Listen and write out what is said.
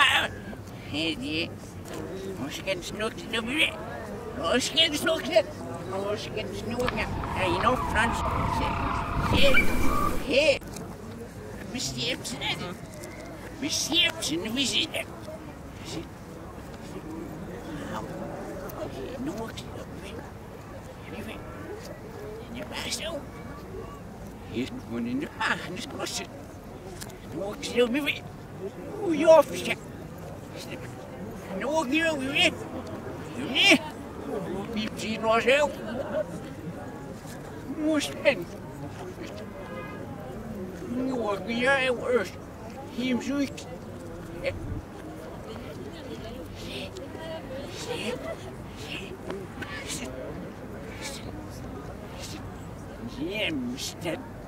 Hedi. Hoş geldin snookje. Hoş geldin snookje. Hoş geldin snookje. You know Frans. Hey. Bestempsen het. Bestempsen, wie zit er? Snookje. Je mag zo. Hier is gewoon in de wagen, dus kosten. Snookje, zo weer. Hoe je afzet. Nog niet weer. Nee. Wie ziet nog zo? Moest hen. Nog weer eerst. Hier zoekt. Jemstad.